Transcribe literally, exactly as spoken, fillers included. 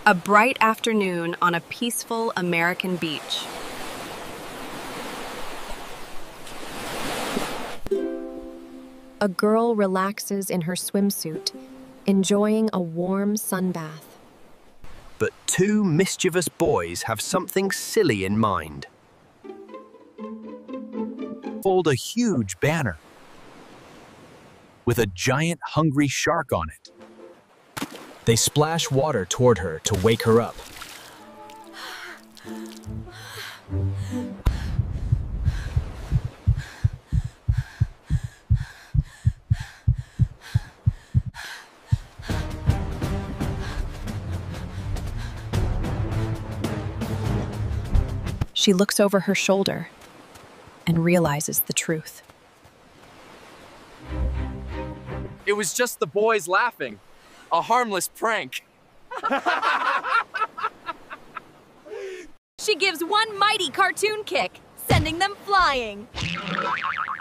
A bright afternoon on a peaceful American beach. A girl relaxes in her swimsuit, enjoying a warm sunbath. But two mischievous boys have something silly in mind. Hold a huge banner with a giant hungry shark on it. They splash water toward her to wake her up. She looks over her shoulder and realizes the truth. It was just the boys laughing. A harmless prank. She gives one mighty cartoon kick, sending them flying.